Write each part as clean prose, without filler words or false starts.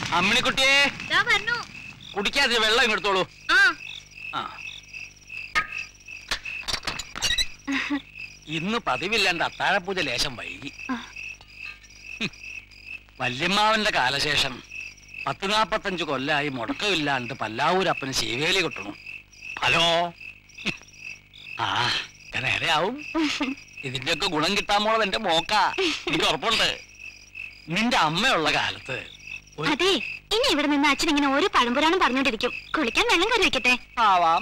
അമ്മിണിക്കുട്ടിയെ കുടിക്കാതെ വെള്ളം ഇങ്ങെടുത്തോളൂ. ഇന്ന് പതിവില്ലാണ്ട് അത്താഴപൂജ ലേശം വൈകി. വല്യമ്മാവന്റെ കാലശേഷം 40-45 കൊല്ലായി മുടക്കമില്ലാണ്ട് പല്ലാവൂരപ്പന് ശീവേലി കൊട്ടണു. ഹലോ, നേരെയാവും. ഇതിന്റെയൊക്കെ ഗുണം കിട്ടാൻ പോണത് എന്റെ മോക്കാ, എനിക്ക് ഉറപ്പുണ്ട്. നിന്റെ അമ്മയുള്ള കാലത്ത് അതെ. ഇനി ഇവിടെ നിന്ന് അച്ഛൻ ഇങ്ങനെ ഓരോ പഴംപുരാണം പറഞ്ഞോണ്ടിരിക്കും. കുളിക്കാൻ വെള്ളം കറി വെക്കട്ടെ? ആവാം.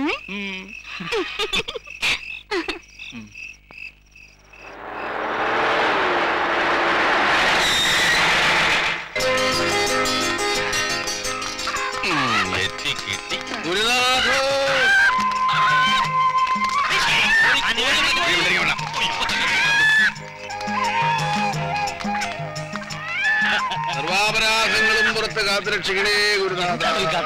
സർവാപരാധങ്ങളും പുറത്ത് കാത്തുരക്ഷിക്കണേ ഗുരുനാഥ.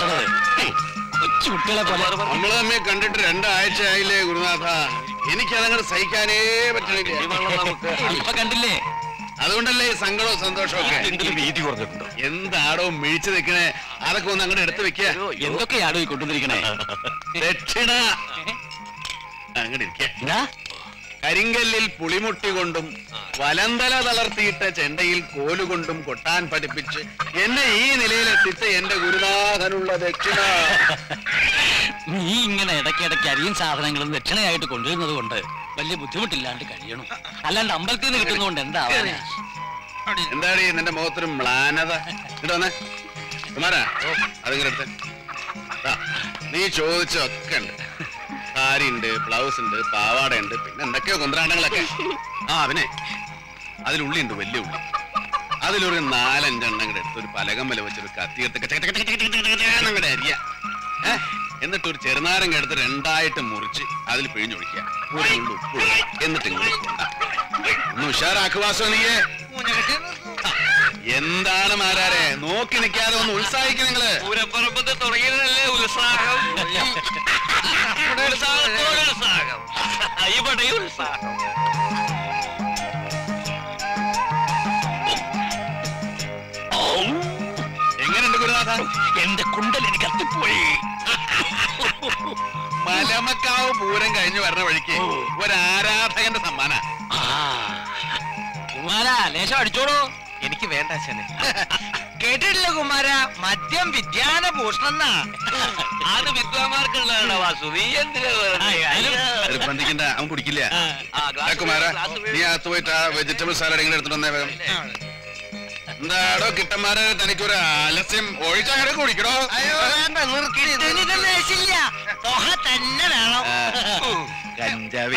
നമ്മള് തമ്മിൽ കണ്ടിട്ട് 2 ആഴ്ച ആയില്ലേ ഗുരുനാഥ. എനിക്കതങ്ങോട്ട് സഹിക്കാനേ പറ്റണില്ല. കണ്ടില്ലേ, അതുകൊണ്ടല്ലേ ഈ സങ്കടവും സന്തോഷവും ഒക്കെ. എന്താടോ മിഴിച്ചു നിൽക്കണേ? അതൊക്കെ ഒന്ന് അങ്ങോട്ട് എടുത്തു വെക്ക. എന്തൊക്കെയാടോ ഈ കൊണ്ടുവന്നിരിക്കണേ? ദക്ഷിണ അങ്ങോട്ട് ഇരിക്ക. കരിങ്കല്ലിൽ പുളിമുട്ടി കൊണ്ടും വലന്തല തളർത്തിയിട്ട ചെണ്ടയിൽ കോലുകൊണ്ടും കൊട്ടാൻ പഠിപ്പിച്ച് എന്നെ ഈ നിലയിലെത്തിച്ച എന്റെ ഗുരുനാഥനുള്ള ദക്ഷിണ. നീ ഇങ്ങനെ ഇടയ്ക്കിടയ്ക്ക് അരിയും സാധനങ്ങളും ദക്ഷിണയായിട്ട് കൊണ്ടുവരുന്നത് കൊണ്ട് വലിയ ബുദ്ധിമുട്ടില്ലാണ്ട് കഴിയണം. അല്ലാണ്ട് അമ്പലത്തിൽ നിന്ന് കിട്ടുന്നതുകൊണ്ട് എന്താവാനാ? എന്താടി നിന്റെ മുഖത്തൊരു മ്ലാനത? ഇങ്ങോട്ട് വന്നേ കുമാരാ, അതിങ്ങനെ എടുത്ത്. നീ ചോദിച്ചൊക്കെ ഉണ്ട്. സാരി ഉണ്ട്, ബ്ലൗസ് ഉണ്ട്, പാവാട ഉണ്ട്, പിന്നെ എന്തൊക്കെയോ കുന്ത്രാണ്ടങ്ങളൊക്കെ. പിന്നെ അതിലുള്ളി ഉണ്ട്, വലിയ ഉള്ളി. അതിലൊരു 4-5 എണ്ണം കൂടെ എടുത്ത് ഒരു പലകമ്മല വെച്ചൊരു കത്തിയെടുത്ത് അരിയ. എന്നിട്ട് ഒരു ചെറുനാരങ്ങ എടുത്ത് 2ആയിട്ട് മുറിച്ച് അതിൽ പിഴിഞ്ഞൊഴിക്കുക. ഒരു ഉപ്പ് എന്നിട്ട് ഇങ്ങോട്ട് ഒന്ന് ഉഷാറാക്കുവാസോ നീയെ. എന്താണ് മാരാരെ നോക്കി നിൽക്കാതെ ഒന്ന് ഉത്സാഹിക്കും നിങ്ങള്. പൂരപ്പറമ്പത്ത് തുടങ്ങിയതല്ലേ ഉത്സാഹം. എങ്ങനെയുണ്ട് ഗുരുനാഥ? എന്റെ കുണ്ടൽ എനിക്ക് കത്തിപ്പോയി. മലമക്കാവ് പൂരം കഴിഞ്ഞു വരണ വഴിക്ക് ഒരാരാധകന്റെ സമ്മാന. കുമാരാ ലേശം അടിച്ചോളൂ. എനിക്ക് വേണ്ട അച്ഛനെ. കേട്ടിട്ടില്ല കുമാര, മദ്യം വിദ്യാന ഭൂഷണം. അത് വിദ്വാന്മാർക്കുള്ളതാണ് വാസു. നീ നിർബന്ധിക്കണ്ട, അവൻ കുടിക്കില്ല. കുമാര നീ അകത്ത് പോയിട്ട് ആ വെജിറ്റബിൾ സാലഡ് ഇങ്ങനെ എടുത്തിട്ട് വന്നേ വേഗം. എന്താടോ കിട്ടന്മാരെ, തനിക്കൊരു ആലസ്യം ഒഴിച്ചങ്ങനെ കുടിക്കണോ? തന്നെ വേണം. കഞ്ചാവി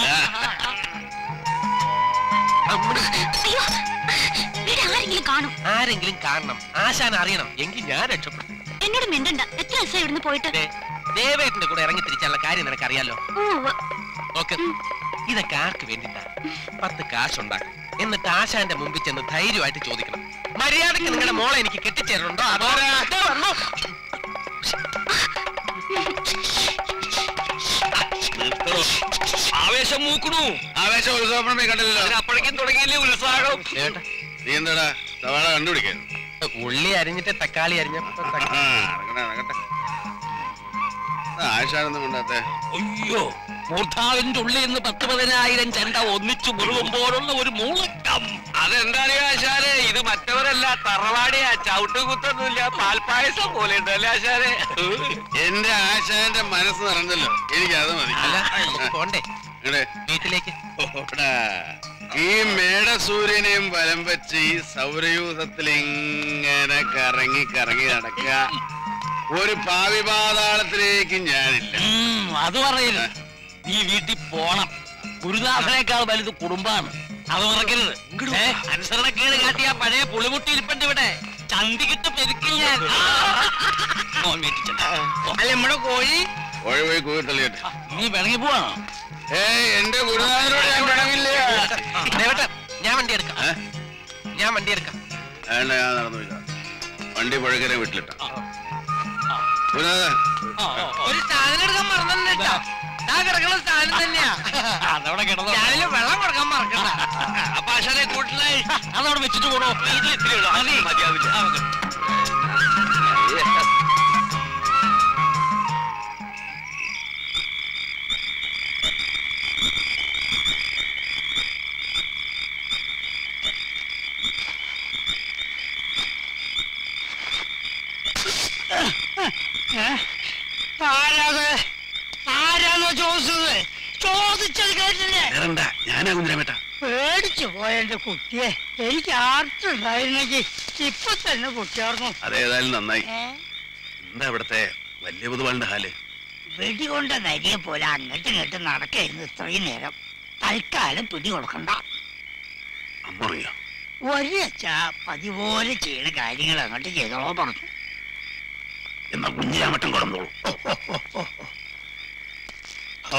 ആരെങ്കിലും കാണണം, ആശാൻ അറിയണം, എങ്കിൽ ഞാൻ രക്ഷപ്പെടും. എന്നോട് മിണ്ടണ്ട. എത്ര ദിവസം ഇവിടുന്ന് പോയിട്ട്? ദേവേട്ടന്റെ കൂടെ ഇറങ്ങി തിരിച്ചുള്ള കാര്യം നിനക്കറിയാലോ. ഓക്കെ, ഇതൊക്കെ ആർക്ക് വേണ്ടിട്ടാ? 10 കാശുണ്ടാക്കും, എന്നിട്ട് ആശാന്റെ മുമ്പിൽ ചെന്ന് ധൈര്യമായിട്ട് ചോദിക്കണം, മര്യാദക്ക് നിങ്ങളുടെ മോളെ എനിക്ക് കെട്ടിച്ചേരുന്നുണ്ടോ? അതോ ആവേശം മൂക്കണു. ആവേശം ഉത്സവം കണ്ടില്ലല്ലോ. അപ്പോഴേക്കും തുടങ്ങിയില്ലേ ഉത്സാഹം? നീ എന്താടാ സവാള കണ്ടുപിടിക്കാൻ? ഉള്ളി അരിഞ്ഞിട്ട് തക്കാളി അരിഞ്ഞപ്പോ ആശാനൊന്നും കൊണ്ടാത്തെ. അയ്യോ, മൂർധാവിന്റെ ഉള്ളിൽ നിന്ന് 10-15 ചെണ്ട ഒന്നിച്ചു മുഴുകുമ്പോഴുള്ള ഒരു മൂളക്കം. അതെന്താ ആശാരെ? ഇത് മറ്റവരല്ല, തറവാടിയാ. ചവിട്ടുകുത്തൊന്നുമില്ല, പാൽപ്പായസം പോലെ ഉണ്ടല്ലേ ആശാരെ? എന്റെ ആശാന്റെ മനസ്സ് നിറഞ്ഞല്ലോ, എനിക്കത് മതി. പോണ്ടേ വീട്ടിലേക്ക്? ഈ മേടസൂര്യനെയും വലം വെച്ച് ഈ സൗരയൂഥത്തിൽ ഇങ്ങനെ കറങ്ങി കറങ്ങി നടക്കുക. ഒരു ഭാവി പാതാളത്തിലേക്ക് ഞാനില്ല. അത് പറയരുത്. നീ വീട്ടിൽ പോണം. ഗുരുനാഥനേക്കാൾ വലുത് കുടുംബാണ്, അത് മറക്കരുത്. അനുസരണക്കേട് കാട്ടിയ പഴയ പുളിമുട്ടി ഇരിപ്പുണ്ട് ഇവിടെ. ചന്തിക്കിട്ട് പെരുക്കിൽ ഞാൻ. അല്ല നമ്മുടെ കോഴി പോയി കൂടി തള്ളിയിട്ട് നീ പിണങ്ങി പോവാണോ? എന്റെ ഗുരുനാഥനോട് ഞാൻ പിണങ്ങില്ല. ഞാൻ വണ്ടി എടുക്കാം. വേണ്ട, ഞാൻ നടന്നു. വണ്ടി പുഴക്കരെ വീട്ടിലിട്ട ഗുരുനാഥൻ ഒരു സാധനം എടുക്കാൻ മറന്നിട്ടാ. കിടക്കുന്ന സാധനം തന്നെയാ. അതവിടെ കിടന്നു. ഞാനില് വെള്ളം കൊടുക്കാൻ മറക്കണ്ട. അപ്പൊ ആശാനെ കൂട്ടിലായി അതവിടെ വെച്ചിട്ട് പോണോ? ഇതിൽ ഇത്തിരി മതിയാവില്ല. ആരാണോ ചോദിച്ചത്? ചോദിച്ചത് കേട്ടില്ലേ? ഞാനാ കുഞ്ഞിരാമേട്ട. പേടിച്ചു പോയ എന്റെ കുട്ടിയെ. എനിക്ക് ആർട്ടുണ്ടായിരുന്നെങ്കിൽ ഇപ്പൊ തന്നെ കുട്ടിയാർന്നു. അതേതായാലും നന്നായി. എന്താ ഇവിടത്തെ വലിയ പൊതുവാളിന്റെ ഹാല്? വെടികൊണ്ട നരിയെ പോലെ അങ്ങോട്ടും ഇങ്ങോട്ടും നടക്കായിരുന്നു ഇത്രയും നേരം. തൽക്കാലം പിടി കൊടുക്കണ്ട. അമ്മ ഉറങ്ങിയോ? ഒരച്ച പതിപോലെ ചെയ്യണ കാര്യങ്ങൾ അങ്ങോട്ട് ചെയ്തോളോ പറഞ്ഞു. എന്നാ കുഞ്ഞിരാമട്ടം കൊണ്ടോളൂ. ഓ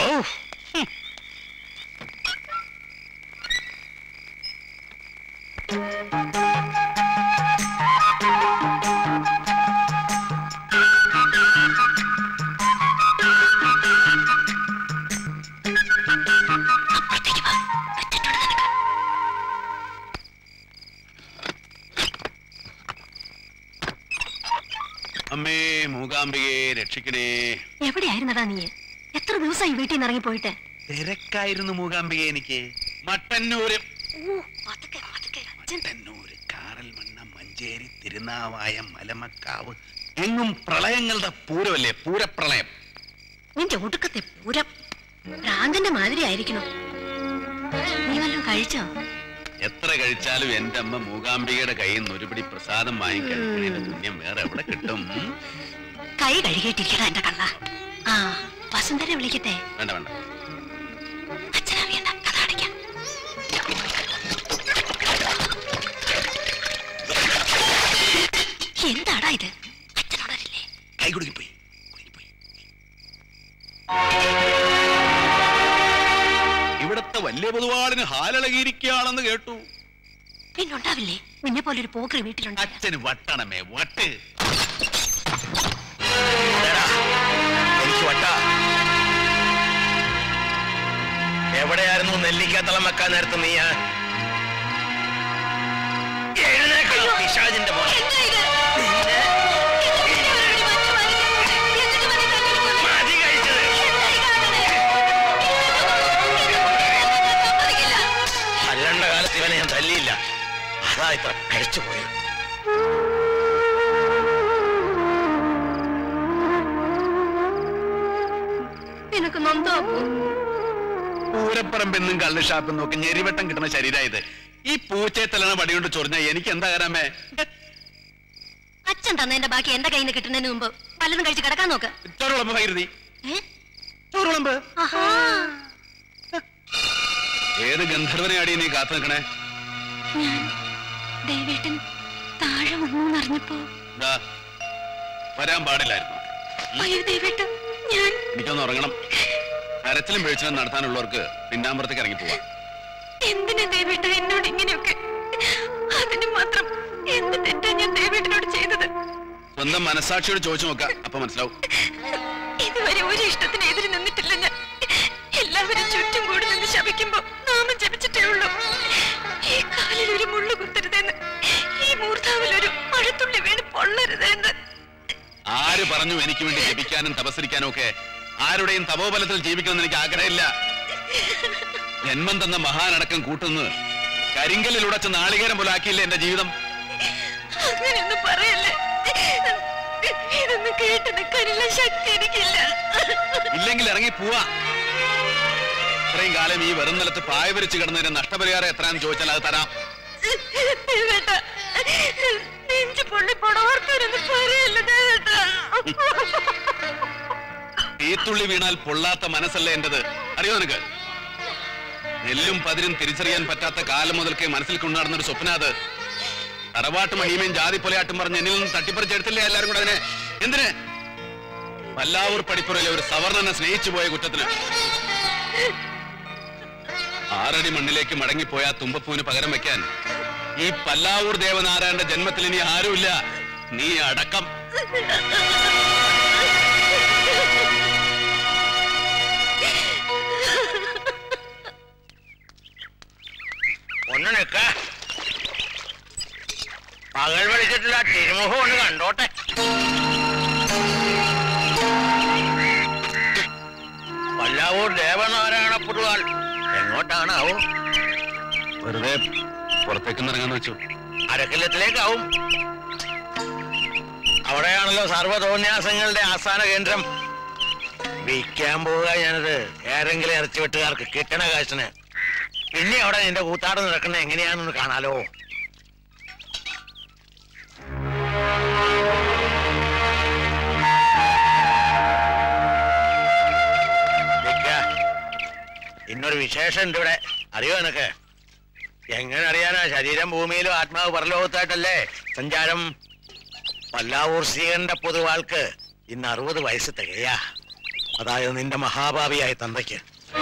അമ്മേ മൂകാംബികയെ രക്ഷിക്കണേ. എവിടെയായിരുന്നടാ നീ? എത്ര ദിവസമായി വീട്ടിൽ നിന്ന് ഇറങ്ങി പോയിട്ട്? തിരക്കായിരുന്നു മൂകാംബിക. എനിക്ക് മട്ടന്നൂര്, മട്ടന്നൂര്, കാറൽമണ്ണ, മഞ്ചേരി, തിരുനാവായം, മലമക്കാവ്, എങ്ങും പ്രളയങ്ങളുടെ പൂരമല്ലേ, പൂരപ്രളയം. നിന്റെ ഒടുക്കത്തെ പൂരം ഭ്രാന്തന്റെ മാതിരി ആയിരിക്കണം. നീ വല്ലതും കഴിച്ചോ? എത്ര കഴിച്ചാലും എന്റെ അമ്മ മൂകാംബികയുടെ കയ്യിൽ നിന്ന് ഒരുപിടി പ്രസാദം വാങ്ങിക്കഴിക്കുന്നതിന്റെ പുണ്യം വേറെ എവിടെ കിട്ടും? കൈ കഴുകിയിട്ടിരിക്കടാ എന്റെ കള്ള. ആ വസുന്ധരെ വിളിക്കട്ടെ? വേണ്ട വേണ്ട. അച്ഛനറിയണ്ട, കഥ അടയ്ക്കാം. എന്താടാ ഇത്? അച്ഛനോടല്ലേ? കൈ കുടുങ്ങിപ്പോയി. ഇവിടത്തെ വലിയ പൊതുവാളിന് ഹാലളകിയിരിക്കുകയാണെന്ന് കേട്ടു. പിന്നുണ്ടാവില്ലേ നിന്നെ പോലൊരു പോക്കറി വീട്ടിലുണ്ട്? അച്ഛന് വട്ടണമേ വട്ട്. എനിക്ക് വട്ട. എവിടെയായിരുന്നു നെല്ലിക്കാത്തളം വെക്കാൻ നേരത്ത് നീ? പിശാചിന്റെ മോൻ. അല്ലണ്ട കാലത്ത് ഇവനെ ഞാൻ തല്ലിയില്ല. അതാ ഇത്ര കഴിച്ചു പോയത്. നിനക്ക് നൊന്തോ? പൂരപ്പറമ്പെന്നും കള്ളുഷാപ്പെന്നും ഒക്കെ ഞെരിവട്ടം കിട്ടുന്ന ശരീരമായത്. ഈ പൂച്ചയെ തലണ വടികൊണ്ട് ചൊറിഞ്ഞ എനിക്ക് എന്താ കാരാമേ? അച്ഛൻ തന്നതിന്റെ ബാക്കി എന്റെ കയ്യിൽ നിന്ന് കിട്ടുന്നതിന് മുമ്പ് പലതും കഴിച്ച് കിടക്കാൻ നോക്ക്. ചോറുളമ്പ് ഭൈരതി, ചോറുളമ്പ്. ഏത് ഗന്ധർവനെയാടി നീ കാത്തു നിൽക്കണേ? ഞാൻ ദേവേട്ടൻ താഴെ വന്നു അറിഞ്ഞപ്പോ വരാൻ പാടില്ലായിരുന്നു. അയ്യോ ദേവേട്ടൻ, ഞാൻ എനിക്കൊന്ന് ഉറങ്ങണം. കരച്ചിലും വീഴ്ചലും നടത്താനുള്ളവർക്ക് പിന്നാമ്പുറത്തേക്ക് ഇറങ്ങി പോവാം. എന്തിനാ ദേവേട്ട എന്നോട് ഇങ്ങനെയൊക്കെ? അതിന് മാത്രം എന്ത് തെറ്റാ ഞാൻ ദേവേട്ടനോട് ചെയ്തത്? സ്വന്തം മനസാക്ഷിയോട് ചോദിച്ചു നോക്കാം, അപ്പൊ മനസ്സിലാവും. ഇതുവരെ ഒരു ഇഷ്ടത്തിന് എതിര് നിന്നിട്ടില്ല ഞാൻ. എല്ലാവരും ചുറ്റും കൂടി നിന്ന് ശപിക്കുമ്പോ നാമം ജപിച്ചിട്ടേ ഉള്ളൂ. ഈ കാലിൽ ഒരു മുള്ളു കുത്തരുതെന്ന്, ഈ മൂർധാവിൽ ഒരു മഴത്തുള്ളി വീണ് പൊള്ളരുതെന്ന്. ആര് പറഞ്ഞു എനിക്ക് വേണ്ടി ജപിക്കാനും തപസ്സരിക്കാനും ഒക്കെ? ആരുടെയും തപോബലത്തിൽ ജീവിക്കണമെന്ന് എനിക്ക് ആഗ്രഹമില്ല. ജന്മം തന്ന മഹാനടക്കം കൂട്ടുന്നത് കരിങ്കലിൽ ഉടച്ച് നാളികേരം പോലെ ആക്കിയില്ലേ എന്റെ ജീവിതം? അങ്ങനെയൊന്നും പറയല്ലേ. ഇതൊന്നും കേട്ട് നിൽക്കാനുള്ള ശക്തി എനിക്കില്ല. ഇല്ലെങ്കിൽ ഇറങ്ങി പോവാ. ഇത്രയും കാലം ഈ വെറും നിലത്ത് പായ വരിച്ച് കിടന്നതിന് നഷ്ടപരിഹാരം എത്രയാന്ന് ചോദിച്ചാൽ അത് തരാം. തീത്തുള്ളി വീണാൽ പൊള്ളാത്ത മനസ്സല്ലേ എന്റത്, അറിയോ നിനക്ക്? നെല്ലും പതിരും തിരിച്ചറിയാൻ പറ്റാത്ത കാലം മുതൽക്കേ മനസ്സിൽ കൊണ്ടുനടന്നൊരു സ്വപ്ന അത്. തറവാട്ട് മഹിമയും ജാതി പൊലയാട്ടും പറഞ്ഞ് എന്നിൽ നിന്ന് തട്ടിപ്പറിച്ചെടുത്തില്ലേ എല്ലാരും കൂടെ? അതിനെ എന്തിന്? പല്ലാവൂർ പടിപ്പുറയിലെ ഒരു സവർണനെ സ്നേഹിച്ചു പോയ കുറ്റത്തിന്. 6 അടി മണ്ണിലേക്ക് മടങ്ങിപ്പോയ തുമ്പപ്പൂവിന് പകരം വെക്കാൻ ഈ പല്ലാവൂർ ദേവനാരായണന്റെ ജന്മത്തിൽ ഇനി ആരുമില്ല, നീ അടക്കം. ഒന്ന് നിക്ക, പകൽ വിളിച്ചിട്ടില്ല, തിരുമുഖം ഒന്ന് കണ്ടോട്ടെ. പല്ലാവൂർ ദേവനാരായണ പുതുവാൾ എങ്ങോട്ടാണാവോ? വെറുതെ പുറത്തേക്കൊന്ന് ഇറങ്ങാന്ന് വെച്ചു. അരക്കല്ലത്തിലേക്കാവും. അവിടെയാണല്ലോ സർവ്വതോന്യാസങ്ങളുടെ ആസ്ഥാന കേന്ദ്രം. വിൽക്കാൻ പോവുക ഞാനത് ഏതെങ്കിലും ഇറച്ചി വെട്ടുകാർക്ക് കിട്ടണ കാശിന്. പിന്നെ അവിടെ നിന്റെ കൂത്താട് നടക്കണ എങ്ങനെയാണെന്ന് കാണാലോ. ഇന്നൊരു വിശേഷം ഉണ്ട് ഇവിടെ, അറിയോ നിനക്ക്? എങ്ങനെ അറിയാനാ? ശരീരം ഭൂമിയിലും ആത്മാവ് പരലോകത്തായിട്ടല്ലേ സഞ്ചാരം. പല്ലാവൂർ ശ്രീകണ്ഠ പൊതുവാൾക്ക് ഇന്ന് 60 വയസ്സ് തികയാ. അതായത് നിന്റെ മഹാഭാവിയായ തന്തയ്ക്ക്.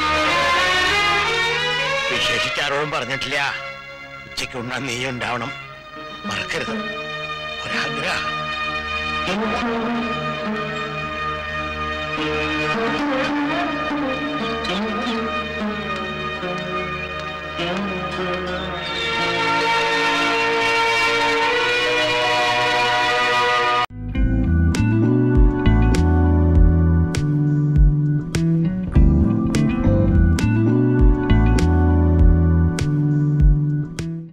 വിശേഷിച്ചാരോടും പറഞ്ഞിട്ടില്ല. ഉച്ചയ്ക്ക് ഉണ്ണാൻ നീ ഉണ്ടാവണം, മറക്കരുത്. ഒരാഗ്രഹം.